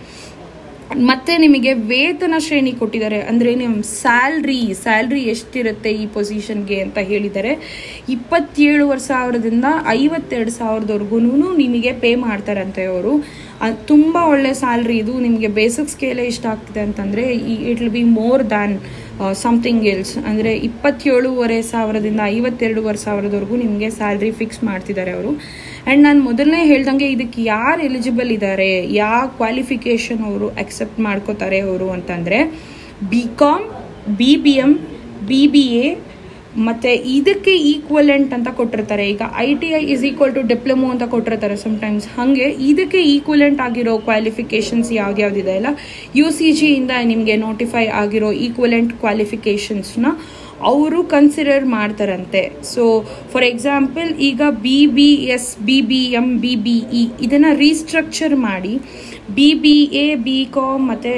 ಮತ್ತೆ ನಿಮಗೆ ವೇತನ ಶ್ರೇಣಿ ಕೊಟ್ಟಿದ್ದಾರೆ. ಅಂದರೆ ನಿಮ್ಮ ಸ್ಯಾಲ್ರಿ ಸ್ಯಾಲ್ರಿ ಎಷ್ಟಿರುತ್ತೆ ಈ ಪೊಸಿಷನ್ಗೆ ಅಂತ ಹೇಳಿದ್ದಾರೆ. ಇಪ್ಪತ್ತೇಳುವರೆ ಸಾವಿರದಿಂದ ಐವತ್ತೆರಡು ಸಾವಿರದವರೆಗೂ ನಿಮಗೆ ಪೇ ಮಾಡ್ತಾರಂತೆ ಅವರು. ತುಂಬ ಒಳ್ಳೆ ಸ್ಯಾಲ್ರಿ ಇದು. ನಿಮಗೆ ಬೇಸಿಕ್ ಸ್ಕೇಲೇ ಇಷ್ಟ ಆಗ್ತಿದೆ ಅಂತಂದರೆ it will be more than something else. ಅಂದರೆ ಇಪ್ಪತ್ತೇಳುವರೆ ಸಾವಿರದಿಂದ ಐವತ್ತೆರಡುವರೆ ಸಾವಿರದವರೆಗೂ ನಿಮಗೆ ಸ್ಯಾಲ್ರಿ ಫಿಕ್ಸ್ ಮಾಡ್ತಿದ್ದಾರೆ ಅವರು. ಆ್ಯಂಡ್ ನಾನು ಮೊದಲನೇ ಹೇಳ್ದಂಗೆ ಇದಕ್ಕೆ ಯಾರು ಎಲಿಜಿಬಲ್ ಇದ್ದಾರೆ, ಯಾವ ಕ್ವಾಲಿಫಿಕೇಷನ್ ಅವರು ಅಕ್ಸೆಪ್ಟ್ ಮಾಡ್ಕೋತಾರೆ ಅವರು ಅಂತಂದರೆ B com, B B M, B B A ಮತ್ತು ಇದಕ್ಕೆ ಈಕ್ವಲೆಂಟ್ ಅಂತ ಕೊಟ್ಟಿರ್ತಾರೆ. ಈಗ I T I is equal to diploma ಅಂತ ಕೊಟ್ಟಿರ್ತಾರೆ ಸಮ್ಟೈಮ್ಸ್. ಹಾಗೆ ಇದಕ್ಕೆ ಈಕ್ವಲೆಂಟ್ ಆಗಿರೋ ಕ್ವಾಲಿಫಿಕೇಷನ್ಸ್ ಯಾವ್ದ್ಯಾವ್ದಿದೆ ಅಲ್ಲ, ಯು ಸಿ ಜಿಯಿಂದ ನಿಮಗೆ ನೋಟಿಫೈ ಆಗಿರೋ ಈಕ್ವಲೆಂಟ್ ಕ್ವಾಲಿಫಿಕೇಷನ್ಸ್ನ ಅವರು ಕನ್ಸಿಡರ್ ಮಾಡ್ತಾರಂತೆ. ಸೊ ಫಾರ್ ಎಕ್ಸಾಂಪಲ್ ಈಗ B B S, B B M, B B E ಇದನ್ನು ರೀಸ್ಟ್ರಕ್ಚರ್ ಮಾಡಿ B B A, B com ಮತ್ತು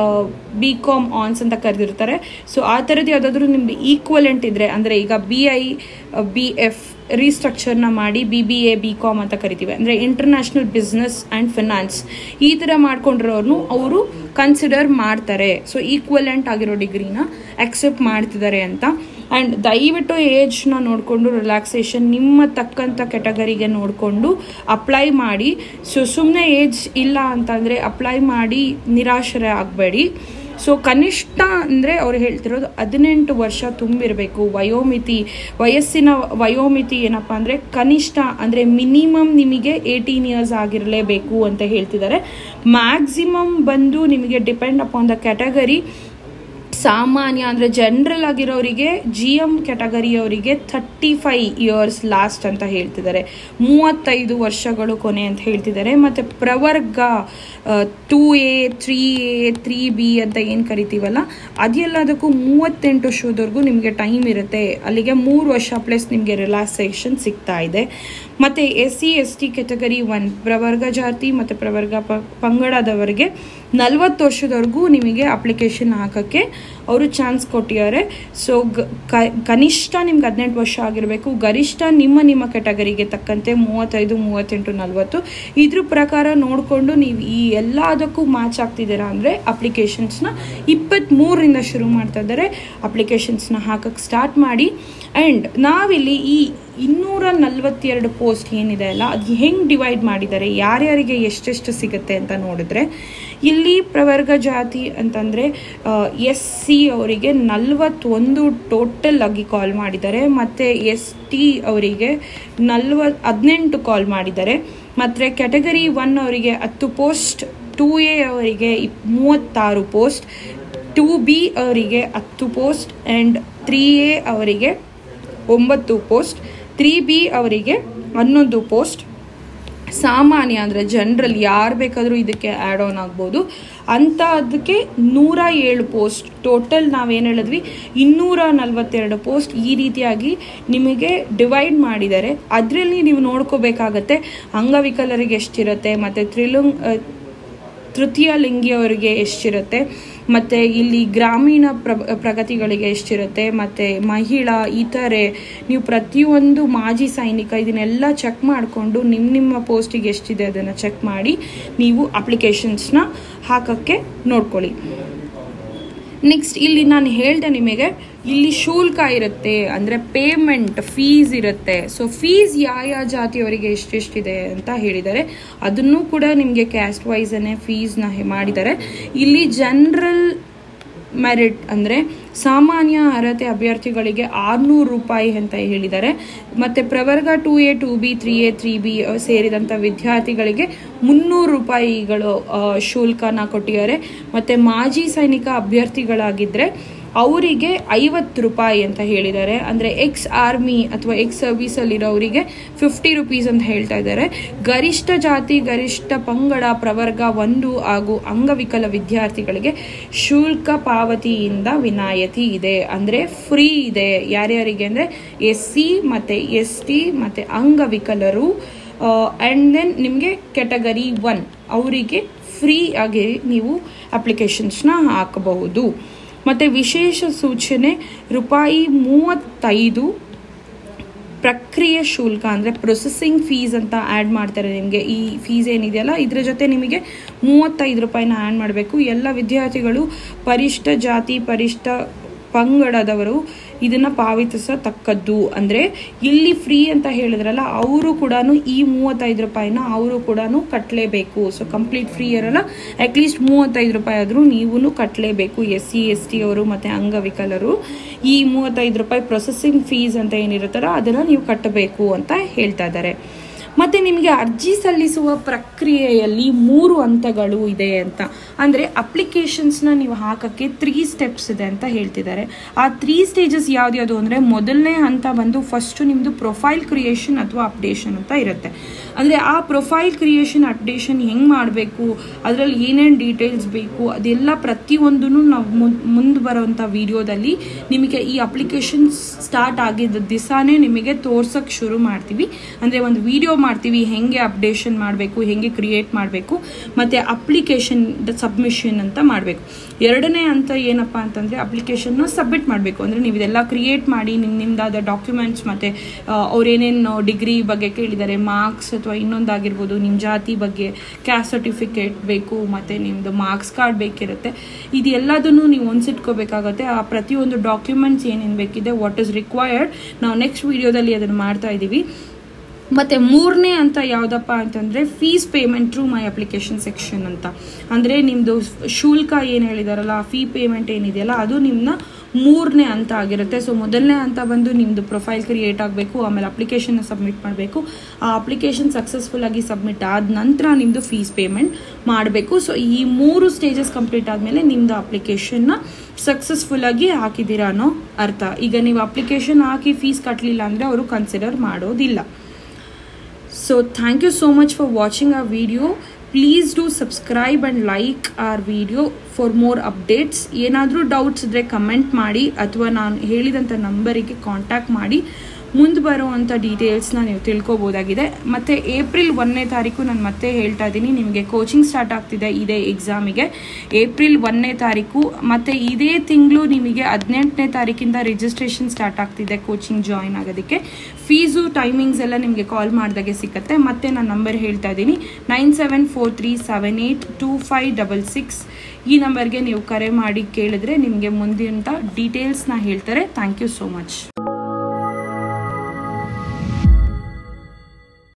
ಬಿ ಕಾಮ್ ಆನ್ಸ್ ಅಂತ ಕರೆದಿರ್ತಾರೆ. ಸೊ ಆ ಥರದ್ದು ಯಾವುದಾದ್ರೂ ನಿಮ್ದು ಈಕ್ವಲೆಂಟ್ ಇದ್ದರೆ, ಅಂದರೆ ಈಗ ಬಿ ಐ ಬಿ ಎಫ್ ರೀಸ್ಟ್ರಕ್ಚರ್ನ ಮಾಡಿ B B A B com ಅಂತ ಕರಿತೀವಿ, ಅಂದರೆ ಇಂಟರ್ನ್ಯಾಷನಲ್ ಬಿಸ್ನೆಸ್ ಆ್ಯಂಡ್ ಫಿನಾನ್ಸ್ ಈ ಥರ ಮಾಡ್ಕೊಂಡಿರೋರ್ನು ಅವರು ಕನ್ಸಿಡರ್ ಮಾಡ್ತಾರೆ. ಸೊ ಈಕ್ವಲೆಂಟ್ ಆಗಿರೋ ಡಿಗ್ರಿನ ಅಕ್ಸೆಪ್ಟ್ ಮಾಡ್ತಿದ್ದಾರೆ ಅಂತ. ಆ್ಯಂಡ್ ದಯವಿಟ್ಟು ಏಜ್ನ ನೋಡಿಕೊಂಡು ರಿಲ್ಯಾಕ್ಸೇಷನ್ ನಿಮ್ಮ ತಕ್ಕಂಥ ಕೆಟಗರಿಗೆ ನೋಡಿಕೊಂಡು ಅಪ್ಲೈ ಮಾಡಿ. ಸೊ ಸುಮ್ಮನೆ ಏಜ್ ಇಲ್ಲ ಅಂತಂದರೆ ಅಪ್ಲೈ ಮಾಡಿ ನಿರಾಶರೆ ಆಗಬೇಡಿ. ಸೊ ಕನಿಷ್ಠ ಅಂದರೆ ಅವ್ರು ಹೇಳ್ತಿರೋದು ಹದಿನೆಂಟು ವರ್ಷ ತುಂಬಿರಬೇಕು. ವಯೋಮಿತಿ ವಯಸ್ಸಿನ ವಯೋಮಿತಿ ಏನಪ್ಪ ಅಂದರೆ ಕನಿಷ್ಠ ಅಂದರೆ ಮಿನಿಮಮ್ ನಿಮಗೆ ಏಯ್ಟೀನ್ ಇಯರ್ಸ್ ಆಗಿರಲೇಬೇಕು ಅಂತ ಹೇಳ್ತಿದ್ದಾರೆ. ಮ್ಯಾಕ್ಸಿಮಮ್ ಬಂದು ನಿಮಗೆ ಡಿಪೆಂಡ್ ಅಪಾನ್ ದ ಕ್ಯಾಟಗರಿ. ಸಾಮಾನ್ಯ ಅಂದರೆ ಜನರಲ್ ಆಗಿರೋರಿಗೆ, ಜಿ ಎಮ್ ಕ್ಯಾಟಗರಿಯವರಿಗೆ ಥರ್ಟಿ ಫೈವ್ ಇಯರ್ಸ್ ಲಾಸ್ಟ್ ಅಂತ ಹೇಳ್ತಿದ್ದಾರೆ, ಮೂವತ್ತೈದು ವರ್ಷಗಳು ಕೊನೆ ಅಂತ ಹೇಳ್ತಿದ್ದಾರೆ. ಮತ್ತು ಪ್ರವರ್ಗ two A, three A, three B ಅಂತ ಏನು ಕರಿತೀವಲ್ಲ ಅದೆಲ್ಲದಕ್ಕೂ ಮೂವತ್ತೆಂಟು ವರ್ಷದವರೆಗೂ ನಿಮಗೆ ಟೈಮ್ ಇರುತ್ತೆ. ಅಲ್ಲಿಗೆ ಮೂರು ವರ್ಷ ಪ್ಲಸ್ ನಿಮಗೆ ರಿಲ್ಯಾಕ್ಸೇಷನ್ ಸಿಗ್ತಾ ಇದೆ. ಮತ್ತು S C S T category one ಪ್ರವರ್ಗ ಜಾತಿ ಮತ್ತು ಪ್ರವರ್ಗ ಪ ಪಂಗಡದವರಿಗೆ ನಲ್ವತ್ತು ವರ್ಷದವರೆಗೂ ನಿಮಗೆ ಅಪ್ಲಿಕೇಶನ್ ಹಾಕೋಕ್ಕೆ ಅವರು ಚಾನ್ಸ್ ಕೊಟ್ಟಿದ್ದಾರೆ. ಸೊ ಕನಿಷ್ಠ ನಿಮ್ಗೆ ಹದಿನೆಂಟು ವರ್ಷ ಆಗಿರಬೇಕು, ಗರಿಷ್ಠ ನಿಮ್ಮ ನಿಮ್ಮ ಕ್ಯಾಟಗರಿಗೆ ತಕ್ಕಂತೆ ಮೂವತ್ತೈದು, ಮೂವತ್ತೆಂಟು, ನಲ್ವತ್ತು ಇದ್ರ ಪ್ರಕಾರ ನೋಡಿಕೊಂಡು ನೀವು ಈ ಎಲ್ಲದಕ್ಕೂ ಮ್ಯಾಚ್ ಆಗ್ತಿದ್ದೀರಾ ಅಂದರೆ ಅಪ್ಲಿಕೇಶನ್ಸ್ನ ಇಪ್ಪತ್ತ್ಮೂರರಿಂದ ಶುರು ಮಾಡ್ತಾ ಇದ್ದಾರೆ. ಅಪ್ಲಿಕೇಶನ್ಸ್ನ ಹಾಕಕ್ಕೆ ಸ್ಟಾರ್ಟ್ ಮಾಡಿ. ಆ್ಯಂಡ್ ನಾವಿಲ್ಲಿ ಈ ಇನ್ನೂರ ನಲ್ವತ್ತೆರಡು ಪೋಸ್ಟ್ ಏನಿದೆ ಅಲ್ಲ ಅದು ಹೆಂಗೆ ಡಿವೈಡ್ ಮಾಡಿದ್ದಾರೆ, ಯಾರ್ಯಾರಿಗೆ ಎಷ್ಟೆಷ್ಟು ಸಿಗುತ್ತೆ ಅಂತ ನೋಡಿದ್ರೆ ಇಲ್ಲಿ ಪ್ರವರ್ಗ ಜಾತಿ ಅಂತಂದರೆ ಎಸ್ ಸಿ ಅವರಿಗೆ ನಲ್ವತ್ತೊಂದು ಟೋಟಲ್ ಆಗಿ ಕಾಲ್ ಮಾಡಿದ್ದಾರೆ. ಮತ್ತು ಎಸ್ ಟಿ ಅವರಿಗೆ ನಲ್ವತ್ತು ಹದಿನೆಂಟು ಕಾಲ್ ಮಾಡಿದ್ದಾರೆ. ಮತ್ತು ಕ್ಯಾಟಗರಿ ಒನ್ ಅವರಿಗೆ ಹತ್ತು ಪೋಸ್ಟ್, ಟೂ ಎ ಅವರಿಗೆ ಮೂವತ್ತಾರು ಪೋಸ್ಟ್, ಟೂ ಬಿ ಅವರಿಗೆ ಹತ್ತು ಪೋಸ್ಟ್ ಆ್ಯಂಡ್ ತ್ರೀ ಎ ಅವರಿಗೆ ಒಂಬತ್ತು ಪೋಸ್ಟ್, ತ್ರೀ ಬಿ ಅವರಿಗೆ ಹನ್ನೊಂದು ಪೋಸ್ಟ್. ಸಾಮಾನ್ಯ ಅಂದರೆ ಜನರಲ್ ಯಾರು ಬೇಕಾದರೂ ಇದಕ್ಕೆ ಆ್ಯಡ್ ಆನ್ ಆಗ್ಬೋದು ಅಂತ ಅದಕ್ಕೆ ನೂರ ಏಳು ಪೋಸ್ಟ್. ಟೋಟಲ್ ನಾವೇನು ಹೇಳಿದ್ವಿ ಇನ್ನೂರ ನಲ್ವತ್ತೆರಡು ಪೋಸ್ಟ್ ಈ ರೀತಿಯಾಗಿ ನಿಮಗೆ ಡಿವೈಡ್ ಮಾಡಿದ್ದಾರೆ. ಅದರಲ್ಲಿ ನೀವು ನೋಡ್ಕೋಬೇಕಾಗತ್ತೆ ಅಂಗವಿಕಲರಿಗೆ ಎಷ್ಟಿರುತ್ತೆ, ಮತ್ತು ತ್ರಿಲುಂಗ್ ತೃತೀಯ ಲಿಂಗಿಯವರಿಗೆ ಎಷ್ಟಿರುತ್ತೆ, ಮತ್ತು ಇಲ್ಲಿ ಗ್ರಾಮೀಣ ಪ್ರ ಪ್ರಗತಿಗಳಿಗೆ ಎಷ್ಟಿರುತ್ತೆ, ಮತ್ತು ಮಹಿಳಾ ಇತರೆ ನೀವು ಪ್ರತಿಯೊಂದು ಮಾಜಿ ಸೈನಿಕ ಇದನ್ನೆಲ್ಲ ಚೆಕ್ ಮಾಡಿಕೊಂಡು ನಿಮ್ಮ ನಿಮ್ಮ ಪೋಸ್ಟಿಗೆ ಎಷ್ಟಿದೆ ಅದನ್ನು ಚೆಕ್ ಮಾಡಿ ನೀವು ಅಪ್ಲಿಕೇಶನ್ಸ್ನ ಹಾಕೋಕ್ಕೆ ನೋಡ್ಕೊಳ್ಳಿ. ನೆಕ್ಸ್ಟ್ ಇಲ್ಲಿ ನಾನು ಹೇಳಿದೆ ನಿಮಗೆ ಇಲ್ಲಿ ಶುಲ್ಕ ಇರುತ್ತೆ, ಅಂದರೆ ಪೇಮೆಂಟ್ ಫೀಸ್ ಇರುತ್ತೆ. ಸೊ ಫೀಸ್ ಯಾವ ಯಾವ ಜಾತಿಯವರಿಗೆ ಎಷ್ಟೆಷ್ಟಿದೆ ಅಂತ ಹೇಳಿದ್ದಾರೆ. ಅದನ್ನು ಕೂಡ ನಿಮಗೆ ಕ್ಯಾಸ್ಟ್ ವೈಸನ್ನೇ ಫೀಸ್ನ ಮಾಡಿದ್ದಾರೆ. ಇಲ್ಲಿ ಜನರಲ್ ಮೆರಿಟ್ ಅಂದರೆ ಸಾಮಾನ್ಯ ಅರ್ಹತೆ ಅಭ್ಯರ್ಥಿಗಳಿಗೆ ಆರುನೂರು ರೂಪಾಯಿ ಅಂತ ಹೇಳಿದ್ದಾರೆ. ಮತ್ತು ಪ್ರವರ್ಗ two A two B three A three B ಸೇರಿದಂಥ ವಿದ್ಯಾರ್ಥಿಗಳಿಗೆ ಮುನ್ನೂರು ರೂಪಾಯಿಗಳು ಶುಲ್ಕನ ಕೊಟ್ಟಿದ್ದಾರೆ. ಮತ್ತು ಮಾಜಿ ಸೈನಿಕ ಅಭ್ಯರ್ಥಿಗಳಾಗಿದ್ದರೆ ಅವರಿಗೆ ಐವತ್ತು ರೂಪಾಯಿ ಅಂತ ಹೇಳಿದ್ದಾರೆ. ಅಂದರೆ ಎಕ್ಸ್ ಆರ್ಮಿ ಅಥವಾ ಎಕ್ಸ್ ಸರ್ವೀಸಲ್ಲಿರೋರಿಗೆ ಫಿಫ್ಟಿ ರುಪೀಸ್ ಅಂತ ಹೇಳ್ತಾ ಇದ್ದಾರೆ. ಗರಿಷ್ಠ ಜಾತಿ ಗರಿಷ್ಠ ಪಂಗಡ ಪ್ರವರ್ಗ ಒಂದು ಹಾಗೂ ಅಂಗವಿಕಲ ವಿದ್ಯಾರ್ಥಿಗಳಿಗೆ ಶುಲ್ಕ ಪಾವತಿಯಿಂದ ವಿನಾಯಿತಿ ಇದೆ, ಅಂದರೆ ಫ್ರೀ ಇದೆ. ಯಾರ್ಯಾರಿಗೆ ಅಂದರೆ ಎಸ್ ಸಿ ಮತ್ತು ಎಸ್ ಟಿ ಮತ್ತು ಅಂಗವಿಕಲರು ಆ್ಯಂಡ್ ದೆನ್ ನಿಮಗೆ ಕ್ಯಾಟಗರಿ ಒನ್ ಅವರಿಗೆ ಫ್ರೀ ಆಗಿ ನೀವು ಅಪ್ಲಿಕೇಶನ್ಸ್ನ ಹಾಕಬಹುದು. ಮತ್ತು ವಿಶೇಷ ಸೂಚನೆ ರೂಪಾಯಿ ಮೂವತ್ತೈದು ಪ್ರಕ್ರಿಯೆ ಶುಲ್ಕ ಅಂದರೆ ಪ್ರೊಸೆಸಿಂಗ್ ಫೀಸ್ ಅಂತ ಆ್ಯಡ್ ಮಾಡ್ತಾರೆ. ನಿಮಗೆ ಈ ಫೀಸ್ ಏನಿದೆಯಲ್ಲ ಇದರ ಜೊತೆ ನಿಮಗೆ ಮೂವತ್ತೈದು ರೂಪಾಯಿನ ಆ್ಯಡ್ ಮಾಡಬೇಕು. ಎಲ್ಲ ವಿದ್ಯಾರ್ಥಿಗಳು ಪರಿಷ್ಠ ಜಾತಿ ಪರಿಷ್ಠ ಪಂಗಡದವರು ಇದನ್ನು ಪಾವತಿಸತಕ್ಕದ್ದು. ಅಂದರೆ ಇಲ್ಲಿ ಫ್ರೀ ಅಂತ ಹೇಳಿದ್ರಲ್ಲ ಅವರು ಕೂಡ ಈ ಮೂವತ್ತೈದು ರೂಪಾಯಿನ ಅವರು ಕೂಡ ಕಟ್ಟಲೇಬೇಕು. ಸೊ ಕಂಪ್ಲೀಟ್ ಫ್ರೀ ಇರಲ್ಲ, ಅಟ್ಲೀಸ್ಟ್ ಮೂವತ್ತೈದು ರೂಪಾಯಿ ಆದರೂ ನೀವು ಕಟ್ಟಲೇಬೇಕು. ಎಸ್ ಸಿ ಎಸ್ ಟಿ ಅವರು ಮತ್ತು ಅಂಗವಿಕಲರು ಈ ಮೂವತ್ತೈದು ರೂಪಾಯಿ ಪ್ರೊಸೆಸಿಂಗ್ ಫೀಸ್ ಅಂತ ಏನಿರುತ್ತಲ್ಲ ಅದನ್ನು ನೀವು ಕಟ್ಟಬೇಕು ಅಂತ ಹೇಳ್ತಾ ಇದ್ದಾರೆ. ಮತ್ತು ನಿಮಗೆ ಅರ್ಜಿ ಸಲ್ಲಿಸುವ ಪ್ರಕ್ರಿಯೆಯಲ್ಲಿ ಮೂರು ಹಂತಗಳು ಇದೆ ಅಂತ, ಅಂದರೆ ಅಪ್ಲಿಕೇಶನ್ಸ್ನ ನೀವು ಹಾಕೋಕ್ಕೆ ತ್ರೀ ಸ್ಟೆಪ್ಸ್ ಇದೆ ಅಂತ ಹೇಳ್ತಿದ್ದಾರೆ. ಆ ತ್ರೀ ಸ್ಟೇಜಸ್ ಯಾವ್ದ್ಯಾವುದು ಅಂದರೆ ಮೊದಲನೇ ಹಂತ ಬಂದು ಫಸ್ಟು ನಿಮ್ಮದು ಪ್ರೊಫೈಲ್ ಕ್ರಿಯೇಷನ್ ಅಥವಾ ಅಪ್ಡೇಷನ್ ಅಂತ ಇರುತ್ತೆ. ಅಂದರೆ ಆ ಪ್ರೊಫೈಲ್ ಕ್ರಿಯೇಷನ್ ಅಪ್ಡೇಷನ್ ಹೆಂಗೆ ಮಾಡಬೇಕು, ಅದರಲ್ಲಿ ಏನೇನು ಡೀಟೇಲ್ಸ್ ಬೇಕು ಅದೆಲ್ಲ ಪ್ರತಿಯೊಂದೂ ನಾವು ಮುಂದೆ ಬರೋವಂಥ ವಿಡಿಯೋದಲ್ಲಿ ನಿಮಗೆ ಈ ಅಪ್ಲಿಕೇಶನ್ ಸ್ಟಾರ್ಟ್ ಆಗಿದ್ದ ದಿವಸನೇ ನಿಮಗೆ ತೋರ್ಸೋಕ್ಕೆ ಶುರು ಮಾಡ್ತೀವಿ. ಅಂದರೆ ಒಂದು ವಿಡಿಯೋ ಮಾಡ್ತೀವಿ ಹೆಂಗೆ ಅಪ್ಡೇಷನ್ ಮಾಡಬೇಕು, ಹೆಂಗೆ ಕ್ರಿಯೇಟ್ ಮಾಡಬೇಕು, ಮತ್ತು ಅಪ್ಲಿಕೇಶನ್ ಸಬ್ಮಿಷನ್ ಅಂತ ಮಾಡಬೇಕು. ಎರಡನೇ ಹಂತ ಏನಪ್ಪ ಅಂತಂದರೆ ಅಪ್ಲಿಕೇಶನ್ನ ಸಬ್ಮಿಟ್ ಮಾಡಬೇಕು. ಅಂದರೆ ನೀವು ಇದೆಲ್ಲ ಕ್ರಿಯೇಟ್ ಮಾಡಿ ನಿಮ್ಮ ನಿಮ್ಮದಾದ ಡಾಕ್ಯುಮೆಂಟ್ಸ್ ಮತ್ತು ಅವ್ರೇನೇನು ಡಿಗ್ರಿ ಬಗ್ಗೆ ಕೇಳಿದ್ದಾರೆ, ಮಾರ್ಕ್ಸ್ ಅಥವಾ ಇನ್ನೊಂದಾಗಿರ್ಬೋದು, ನಿಮ್ಮ ಜಾತಿ ಬಗ್ಗೆ ಕ್ಯಾಸ್ಟ್ ಸರ್ಟಿಫಿಕೇಟ್ ಬೇಕು, ಮತ್ತು ನಿಮ್ಮದು ಮಾರ್ಕ್ಸ್ ಕಾರ್ಡ್ ಬೇಕಿರುತ್ತೆ. ಇದೆಲ್ಲದನ್ನು ನೀವು ಒಂದ್ಸಿಟ್ಕೋಬೇಕಾಗತ್ತೆ. ಆ ಪ್ರತಿಯೊಂದು ಡಾಕ್ಯುಮೆಂಟ್ಸ್ ಏನೇನು ಬೇಕಿದೆ, ವಾಟ್ ಇಸ್ ರಿಕ್ವೈರ್ಡ್, ನಾವು ನೆಕ್ಸ್ಟ್ ವಿಡಿಯೋದಲ್ಲಿ ಅದನ್ನು ಮಾಡ್ತಾ ಇದ್ದೀವಿ. ಮತ್ತು ಮೂರನೇ ಅಂತ ಯಾವುದಪ್ಪ ಅಂತಂದರೆ fees payment through my application section ಅಂತ. ಅಂದರೆ ನಿಮ್ಮದು ಶುಲ್ಕ ಏನು ಹೇಳಿದಾರಲ್ಲ ಆ ಫೀ ಪೇಮೆಂಟ್ ಏನಿದೆಯಲ್ಲ ಅದು ನಿಮ್ಮನ್ನ ಮೂರನೇ ಹಂತ ಆಗಿರುತ್ತೆ. ಸೊ ಮೊದಲನೇ ಹಂತ ಬಂದು ನಿಮ್ಮದು ಪ್ರೊಫೈಲ್ ಕ್ರಿಯೇಟ್ ಆಗಬೇಕು, ಆಮೇಲೆ ಅಪ್ಲಿಕೇಶನ್ನ ಸಬ್ಮಿಟ್ ಮಾಡಬೇಕು. ಆ ಅಪ್ಲಿಕೇಶನ್ ಸಕ್ಸಸ್ಫುಲ್ ಆಗಿ ಸಬ್ಮಿಟ್ ಆದ ನಂತರ ನಿಮ್ಮದು ಫೀಸ್ ಪೇಮೆಂಟ್ ಮಾಡಬೇಕು. ಸೊ ಈ ಮೂರು ಸ್ಟೇಜಸ್ ಕಂಪ್ಲೀಟ್ ಆದಮೇಲೆ ನಿಮ್ಮದು ಅಪ್ಲಿಕೇಶನ್ನ ಸಕ್ಸಸ್ಫುಲ್ ಆಗಿ ಹಾಕಿದ್ದೀರಾ ಅನ್ನೋ ಅರ್ಥ. ಈಗ ನೀವು ಅಪ್ಲಿಕೇಶನ್ ಹಾಕಿ ಫೀಸ್ ಕಟ್ಟಲಿಲ್ಲ ಅಂದರೆ ಅವರು ಕನ್ಸಿಡರ್ ಮಾಡೋದಿಲ್ಲ. So thank you so much for watching our video. Please do subscribe and like our video for more updates. ಏನಾದರೂ ಡೌಟ್ಸ್ ಇದ್ದರೆ ಕಮೆಂಟ್ ಮಾಡಿ ಅಥವಾ ನಾನು ಹೇಳಿದಂಥ ನಂಬರಿಗೆ ಕಾಂಟ್ಯಾಕ್ಟ್ ಮಾಡಿ ಮುಂದೆ ಬರುವಂಥ ಡೀಟೇಲ್ಸ್ನ ನೀವು ತಿಳ್ಕೊಬೋದಾಗಿದೆ. ಮತ್ತು ಏಪ್ರಿಲ್ ಒಂದನೇ ತಾರೀಕು ನಾನು ಮತ್ತೆ ಹೇಳ್ತಾ ಇದ್ದೀನಿ, ನಿಮಗೆ ಕೋಚಿಂಗ್ ಸ್ಟಾರ್ಟ್ ಆಗ್ತಿದೆ ಇದೇ ಎಕ್ಸಾಮಿಗೆ ಏಪ್ರಿಲ್ ಒಂದನೇ ತಾರೀಕು. ಮತ್ತು ಇದೇ ತಿಂಗಳು ನಿಮಗೆ ಹದಿನೆಂಟನೇ ತಾರೀಕಿಂದ ರಿಜಿಸ್ಟ್ರೇಷನ್ ಸ್ಟಾರ್ಟ್ ಆಗ್ತಿದೆ ಕೋಚಿಂಗ್ ಜಾಯಿನ್ ಆಗೋದಕ್ಕೆ. ಫೀಸು ಟೈಮಿಂಗ್ಸ್ ಎಲ್ಲ ನಿಮಗೆ ಕಾಲ್ ಮಾಡಿದಾಗೆ ಸಿಗುತ್ತೆ. ಮತ್ತು ನಾನು ನಂಬರ್ ಹೇಳ್ತಾ ಇದ್ದೀನಿ nine seven four three seven eight two five double six. ಈ ನಂಬರ್ಗೆ ನೀವು ಕರೆ ಮಾಡಿ ಕೇಳಿದ್ರೆ ನಿಮಗೆ ಮುಂದಿನ ಡೀಟೇಲ್ಸ್ನ ಹೇಳ್ತಾರೆ. Thank you so much.